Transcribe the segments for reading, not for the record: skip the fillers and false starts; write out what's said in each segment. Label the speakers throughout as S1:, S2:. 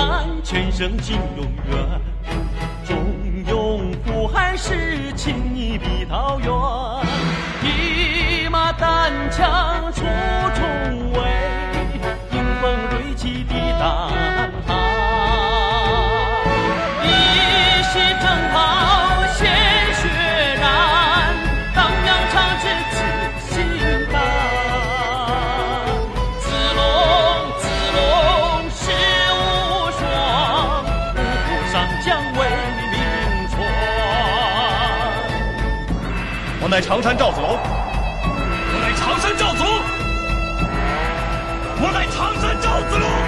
S1: 蓝，前生今有缘。忠勇赴汉时，情义必桃源。一马单枪出重围，迎风锐气抵胆寒。一世征袍鲜血染，荡漾长志此心肝。子龙世无双，五虎上将为名传。
S2: 我乃常山赵子龙。
S3: 我乃常山赵子龙。我乃常山赵子龙。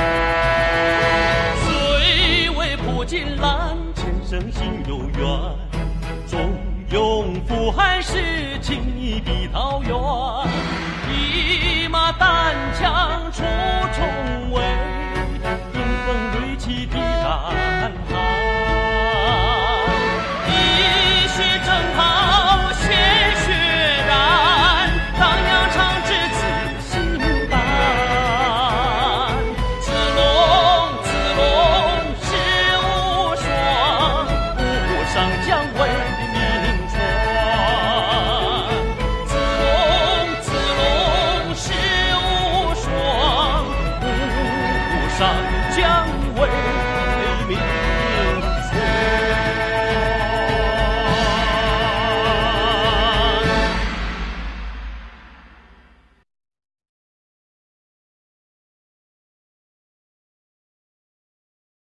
S1: 虽为破金兰，前生心有缘。忠勇赴汉时，情义必桃源。一马单枪出重围，迎风锐气抵